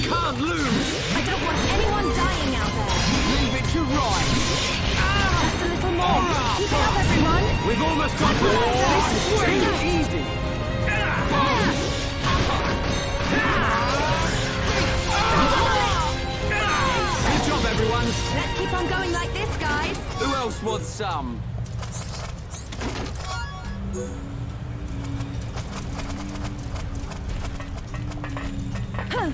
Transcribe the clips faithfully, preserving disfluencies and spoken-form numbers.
can't lose! I don't want anyone dying out there. Leave it to Ryan! Just a little more. Keep it up, everyone. We've almost got the wall! Take it easy! Good job, everyone! Let's keep on going like this, guys. Who else wants some? Huh.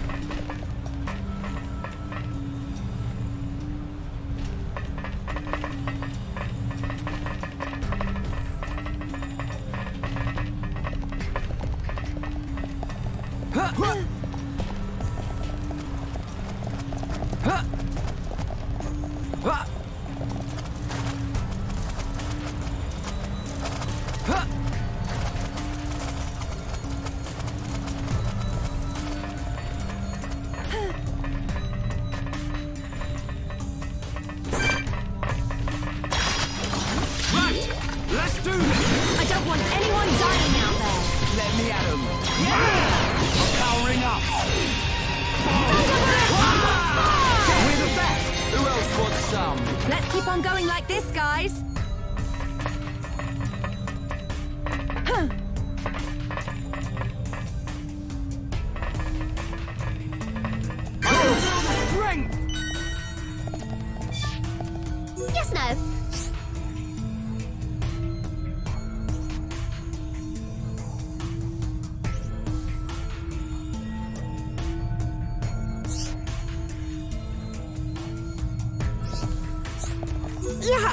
Let's do this! I don't want anyone dying out there. Let me at him! Yeah! I'm powering up! We're the best! Who else wants some? Let's keep on going like this, guys. Huh. Oh, strength! Yes, no. Yeah.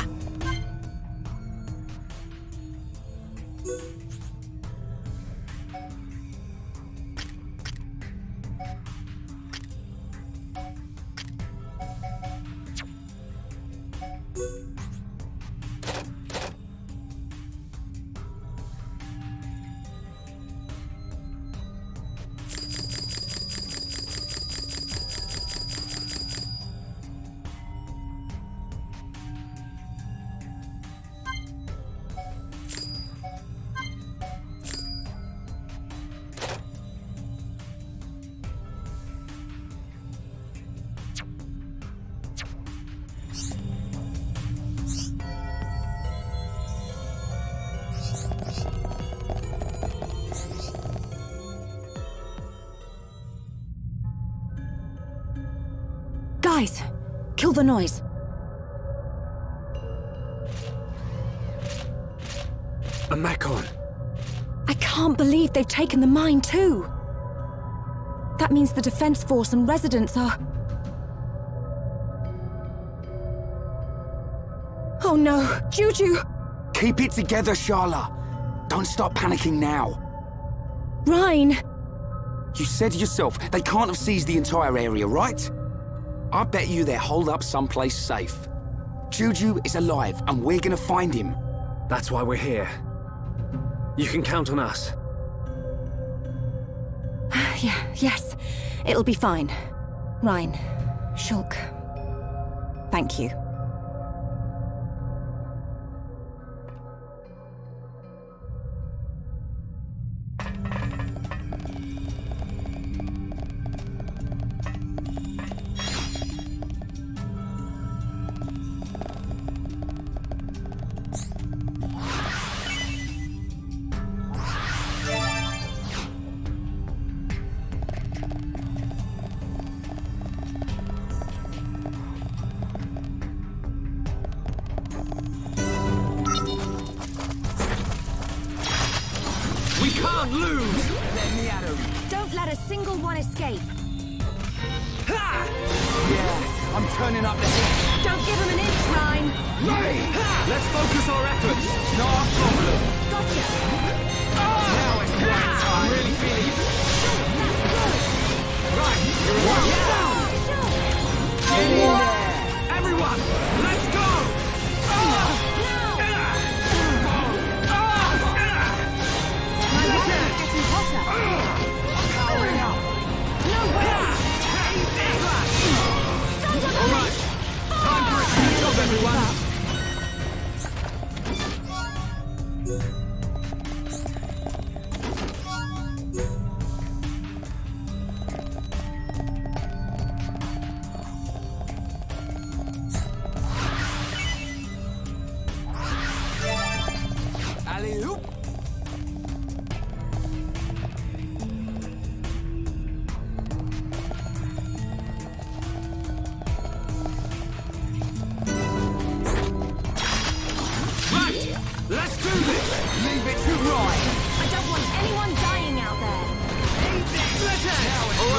Guys, kill the noise. A Macon. I can't believe they've taken the mine too. That means the defense force and residents are... Oh no, Juju! Keep it together, Sharla. Don't start panicking now. Ryan! You said yourself they can't have seized the entire area, right? I bet you they're holed up someplace safe. Juju is alive, and we're gonna find him. That's why we're here. You can count on us. Yeah, yes. It'll be fine. Ryan, Shulk, thank you. We can't lose! Let me at him. Don't let a single one escape. Ha! Yeah, I'm turning up the heat. Don't give him an inch, Ryan. Right! Let's focus our efforts. Not our problem. Gotcha. Now it's the right time. I'm really feeling it. Right, watch out! Get in there! Everyone, let's go! Getting hotter. Powering up. No way! All right, time for a speed up, everyone.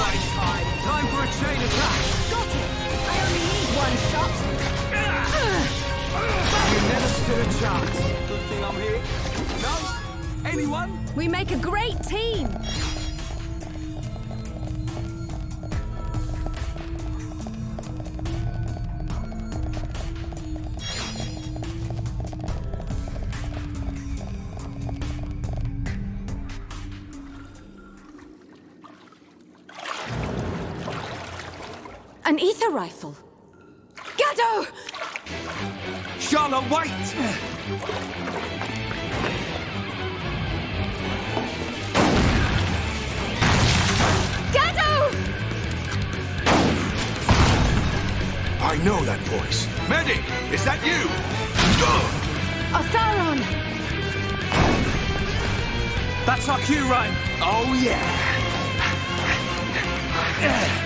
Right time. Time for a chain attack. Got it! I only need one shot. You never stood a chance. Good thing I'm here. No? Anyone? We make a great team. An ether rifle. Gado! Charlotte, wait! Gado! I know that voice. Medic, is that you? Otharon! That's our cue, Ryan. Oh, yeah. Yeah.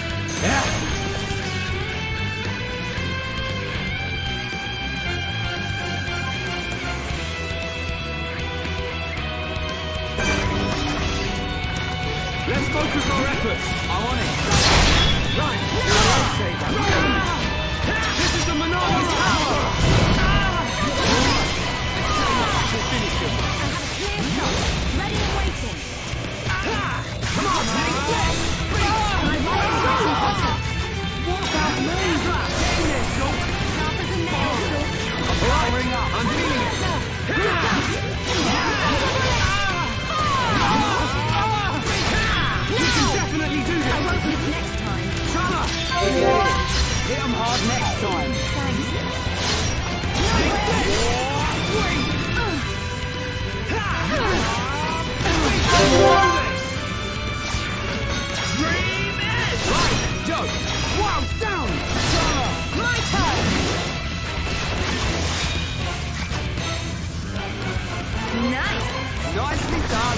Let's focus our efforts. I'm on it. Right, you're a lifesaver. This is the Monarch's power. We'll finish him. Clear shot. Ready and waiting. Come on, man. Walk out, move up. Getting there, Salt. Sharp as a nail. Powering up. I'm feeling it. You can definitely do this. I won't miss next time. Chala! Hit him hard next time. Thanks. Right, Joe. Wow, down. Chala. My turn. Nice. Nicely done.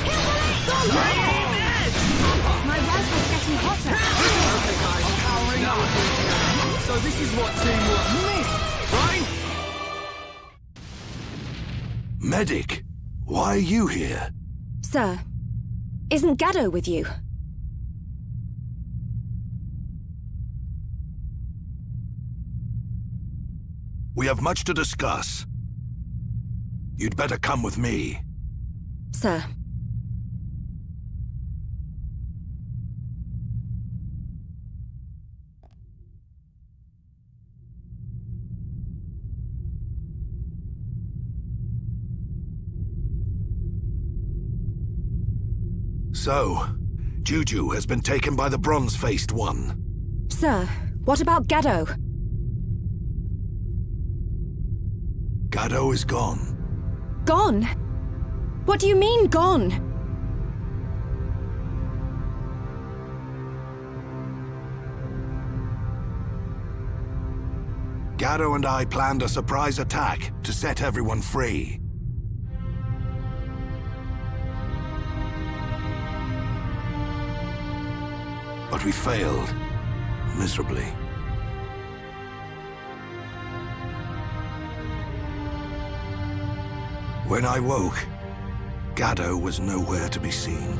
My rifle's getting hotter. Okay, guys, powering up. So this is what teamwork means, right? Medic, why are you here? Sir, isn't Gado with you? We have much to discuss. You'd better come with me. Sir. So, Juju has been taken by the bronze-faced one. Sir, what about Gado? Gado is gone. Gone? What do you mean, gone? Gado and I planned a surprise attack to set everyone free. But we failed, miserably. When I woke, Gado was nowhere to be seen.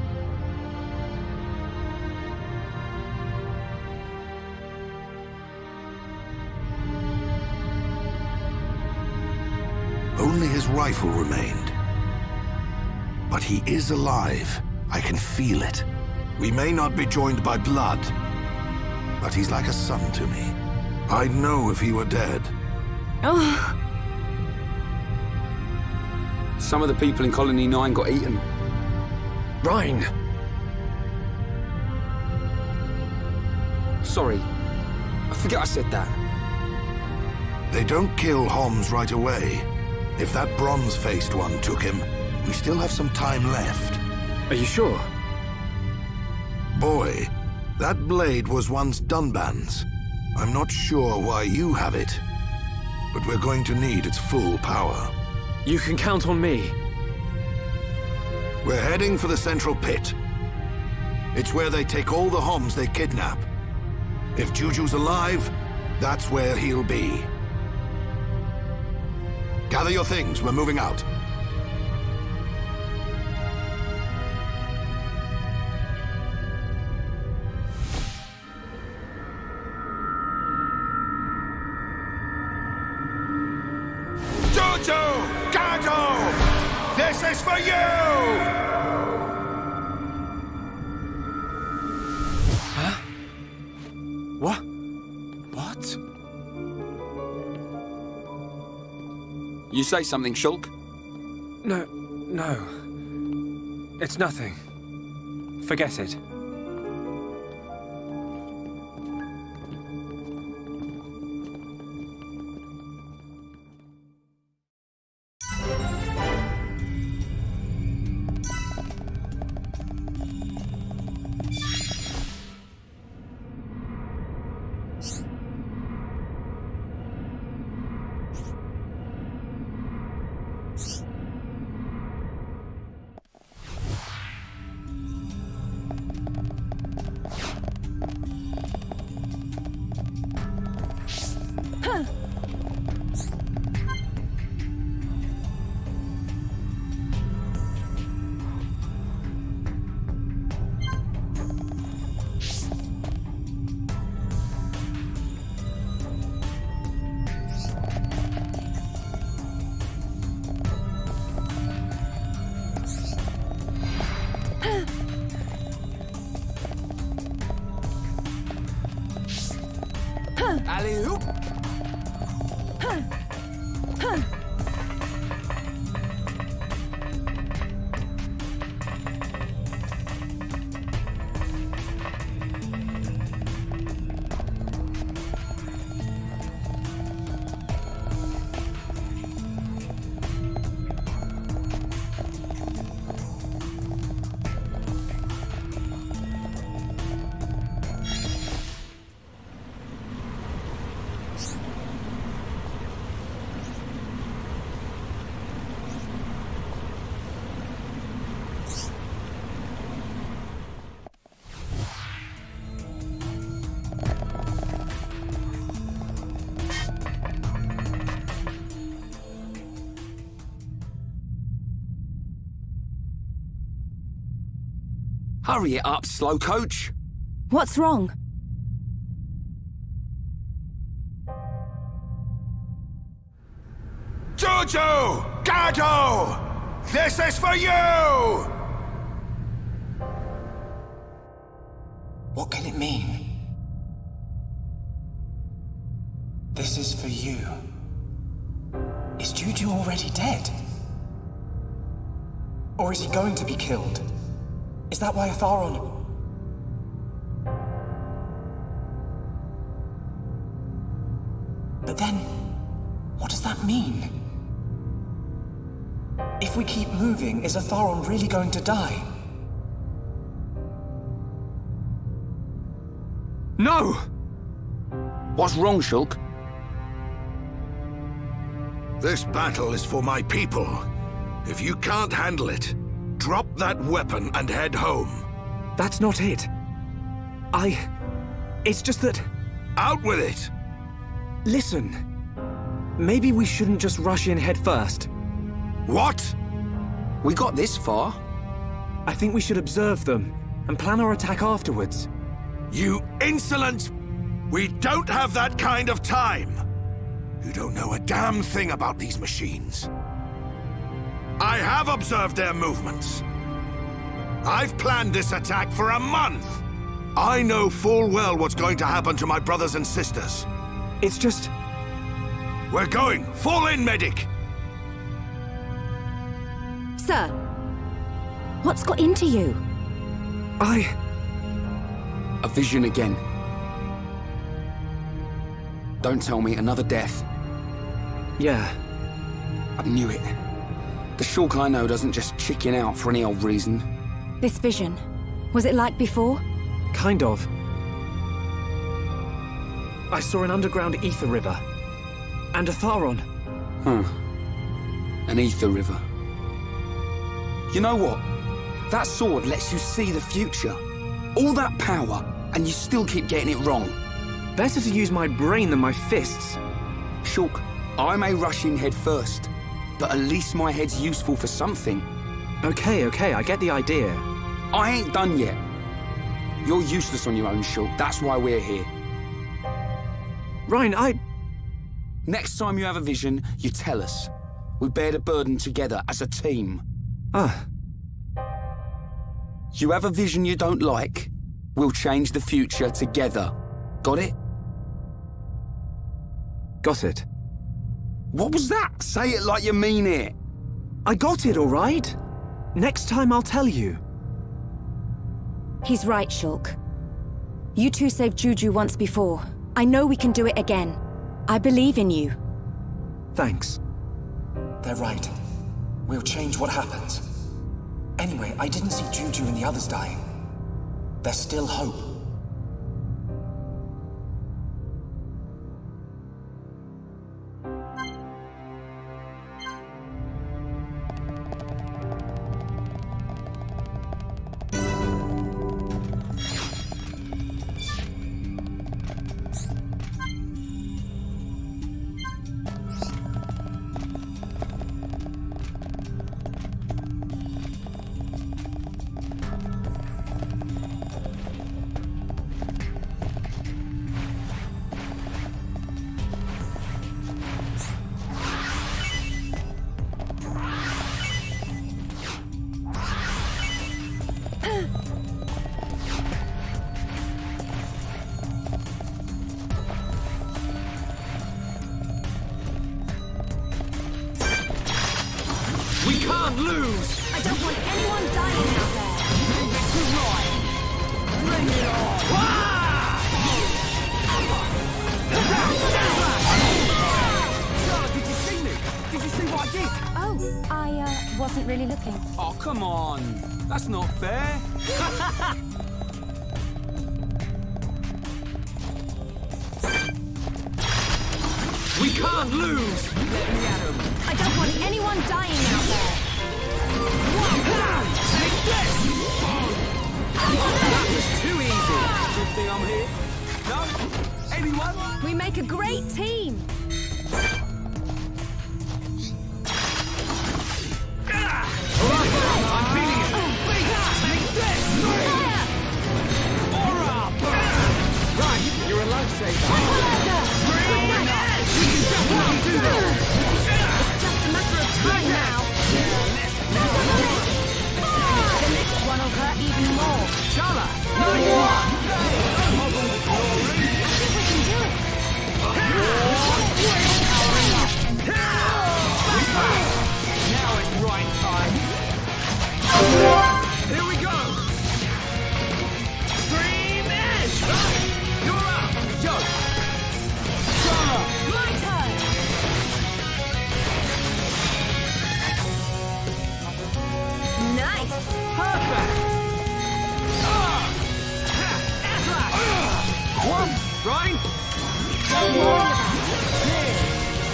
Only his rifle remained. But he is alive. I can feel it. We may not be joined by blood, but he's like a son to me. I'd know if he were dead. Oh. Some of the people in Colony nine got eaten. Ryan! Sorry. I forget I said that. They don't kill Homs right away. If that bronze-faced one took him, we still have some time left. Are you sure? Boy, that blade was once Dunban's. I'm not sure why you have it, but we're going to need its full power. You can count on me. We're heading for the central pit. It's where they take all the Homs they kidnap. If Juju's alive, that's where he'll be. Gather your things, we're moving out. is for you! Huh? What? What? You say something, Shulk? No, no. It's nothing. Forget it. Alley-oop! Hurry it up, slow coach. What's wrong? Juju! Gato! This is for you! What can it mean? This is for you. Is Juju already dead? Or is he going to be killed? Is that why Atharon... But then, what does that mean? If we keep moving, is Atharon really going to die? No! What's wrong, Shulk? This battle is for my people. If you can't handle it, drop that weapon and head home. That's not it. I... It's just that... Out with it! Listen. Maybe we shouldn't just rush in head first. What? We got this far. I think we should observe them and plan our attack afterwards. You insolent... We don't have that kind of time! You don't know a damn thing about these machines. I have observed their movements. I've planned this attack for a month. I know full well what's going to happen to my brothers and sisters. It's just... We're going! Fall in, medic! Sir, what's got into you? I... A vision again. Don't tell me another death. Yeah. I knew it. The Shulk I know doesn't just chicken out for any old reason. This vision, was it like before? Kind of. I saw an underground ether river. And Atharon. Huh. An ether river. You know what? That sword lets you see the future. All that power, and you still keep getting it wrong. Better to use my brain than my fists. Shulk, I may rush in head first, but at least my head's useful for something. Okay, okay, I get the idea. I ain't done yet. You're useless on your own, Shulk. That's why we're here. Ryan, I... Next time you have a vision, you tell us. We bear the burden together as a team. Ah. You have a vision you don't like? We'll change the future together. Got it? Got it. What was that? Say it like you mean it. I got it, all right? Next time I'll tell you. He's right, Shulk. You two saved Juju once before. I know we can do it again. I believe in you. Thanks. They're right. We'll change what happens. Anyway, I didn't see Juju and the others dying. There's still hope. We can't lose! I don't want anyone dying out there. Leave it to right! Bring it on! Charlotte, did you see me? Did you see what I did? Oh, I, uh, wasn't really looking. Oh, come on. That's not fair. We can't lose! Let me at him! I don't want anyone dying out there. Take this! That was too easy! Good thing I'm here. No? Anyone? We make a great team. I'm feeling it! Take this! Aura! Right, you're a lifesaver. We can definitely do this! It's just a matter of time now. The next one will hurt even more. Chala! Nice one! I think we can do it. Now it's right time. Here we go! Stream Edge! You're up! Joe! Chala! My turn. Nice. Perfect! Ah! Ha! Atlas! One! Right? Don't worry about it.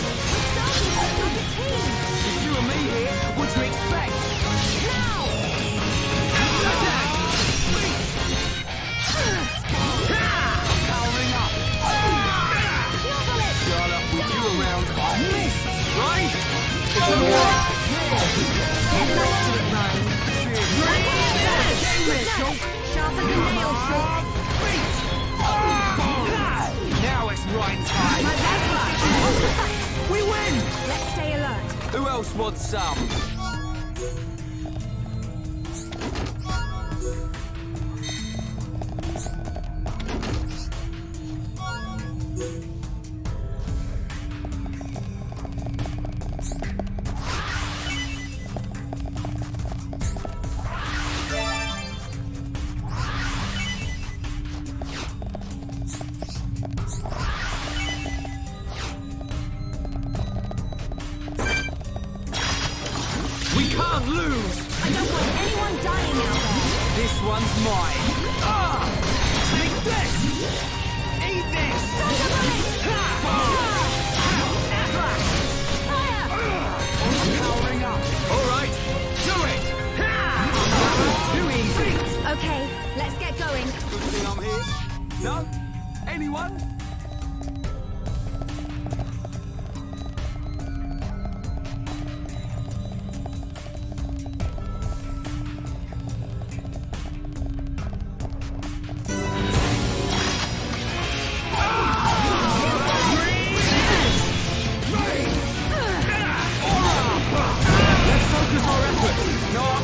It's you and me here. What do you expect? Now. Attack! Powering up! Charlotte, with you around, I missed! Right? It's okay. Get back to it, Ryan. Game it, Shulk! Sharper than nails, Shulk. Now it's right time. My best. We win! Let's stay alert. Who else wants some? We can't lose! I don't want anyone dying out there. This one's mine. Ah! Take this! Eat this! Ha! Atlas! Fire! Powering up! Alright, do it! That was too easy! Okay, let's get going. Good thing I'm here. No? Anyone? Let's focus our efforts! No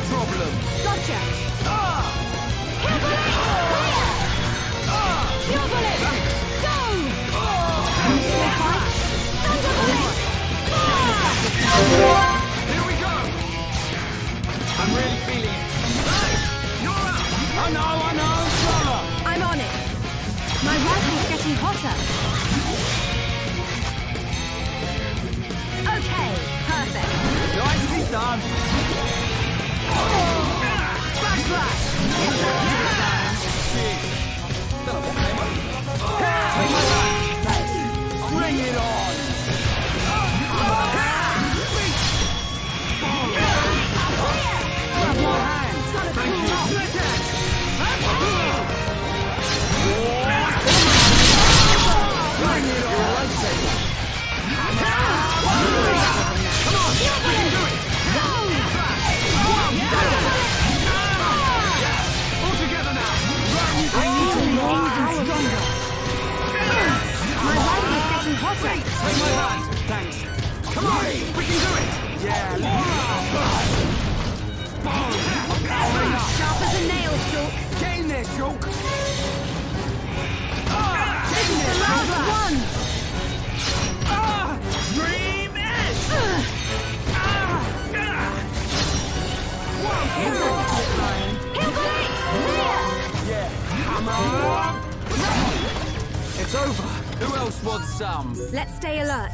My rifle's getting hotter. Okay, perfect. Nicely done. Backslash! Bring it on! Grab my hand! Thank you! Bring it on! Come on! We can do it! All together now! I need to be even stronger. My rifle's getting hotter. Take my hand! Thanks! Come on! We can do it! Yeah! Sharp as a nail, Shulk. Get in there, Shulk! This is the last one. Dream Edge! He'll blitz! Clear! Yeah! Come on! It's over! Who else wants some? Let's stay alert.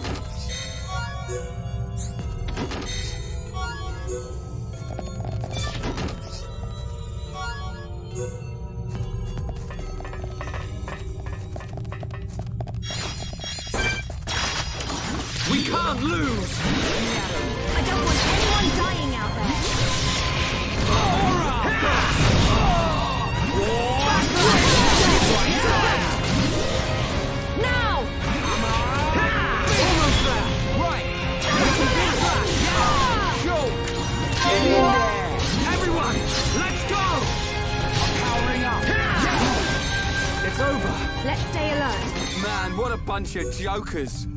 We can't lose! I don't want anyone dying out there. Now! Almost there! Right! Shulk! Get in there! Everyone! Let's go! I'm powering up! It's over! Let's stay alert. Man, what a bunch of jokers.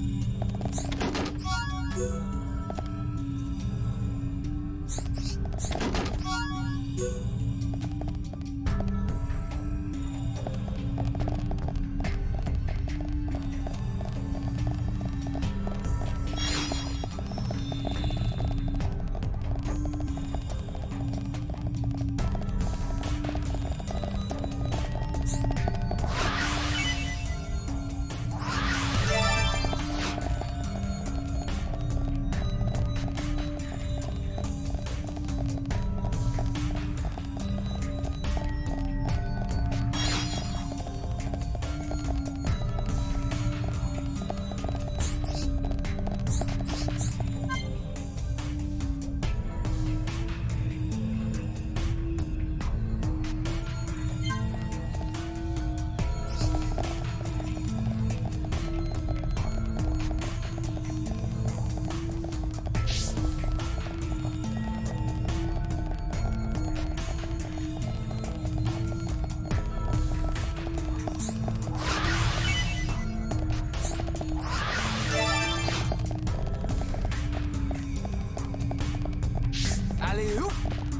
Alley-oop!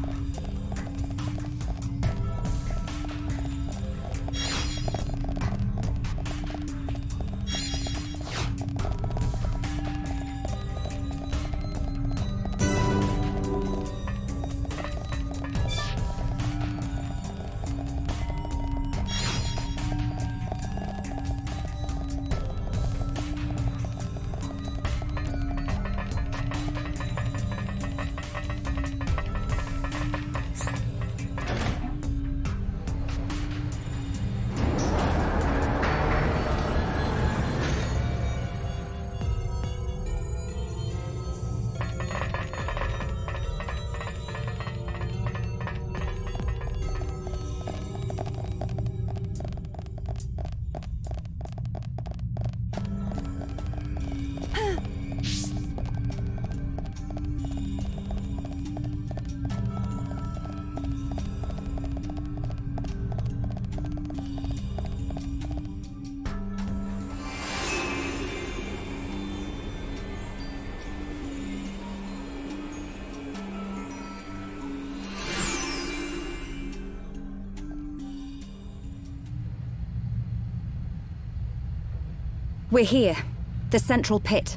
We're here. The central pit.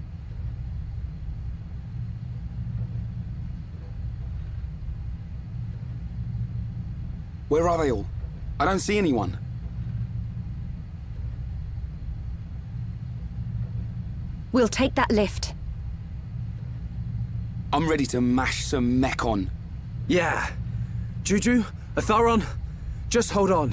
Where are they all? I don't see anyone. We'll take that lift. I'm ready to mash some mech on. Yeah. Juju, Atharon, just hold on.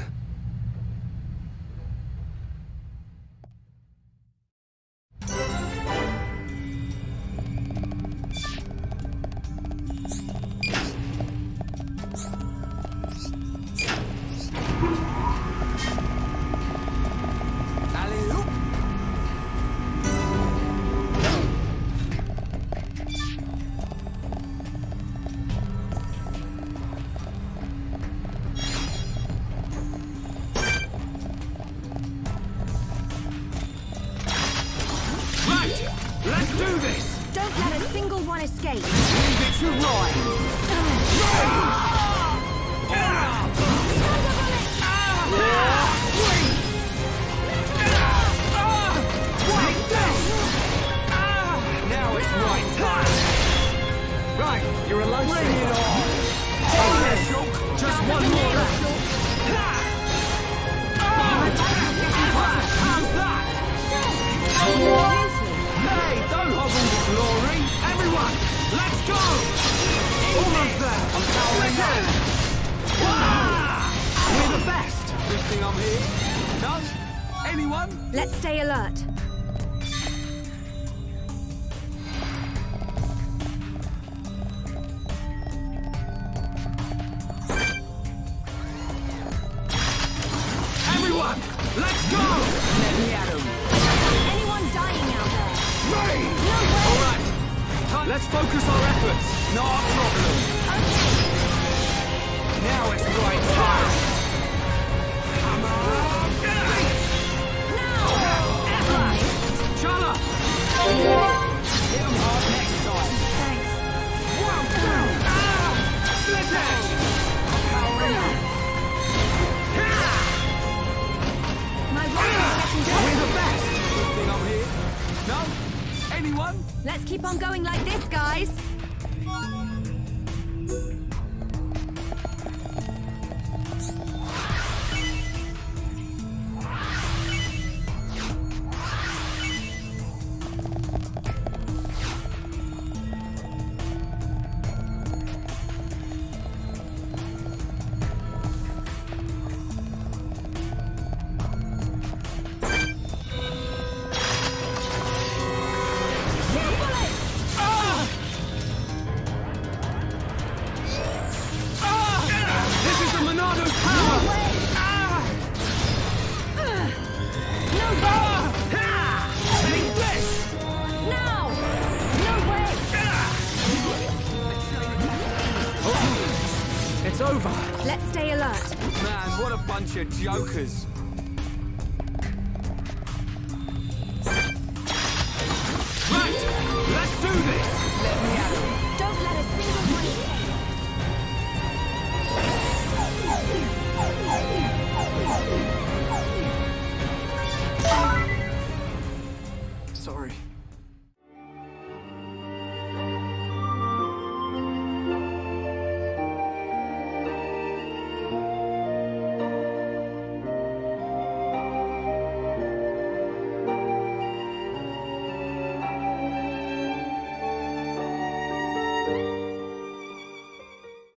Let's do this! Don't let a single one escape. Leave it to Now it's right time! Right, you're a light. Bring it on! Okay, just one more. How's that? Hey, don't hobble the glory! Everyone, let's go! Almost there! I'm powering on! We're the best! Good thing I'm here. No? Anyone? Let's stay alert. Everyone, let's go! Let me at 'em. Anyone dying out there? All right, let's focus our efforts. Not a problem. Now it's right time. Come on. Now! Chala! Hit 'em hard next time. Thanks. Ah! Split edge! I'm powering up. My work is getting We're better. the best. Good thing I'm here. No? Anyone? Let's keep on going like this, guys. This is the Monado's power! Ah! No way! Ah! Take this! Now! No way! It's over. Let's stay alert. Man, what a bunch of jokers. Right, let's do this! Let me at 'em. Don't let a single one escape. Sorry.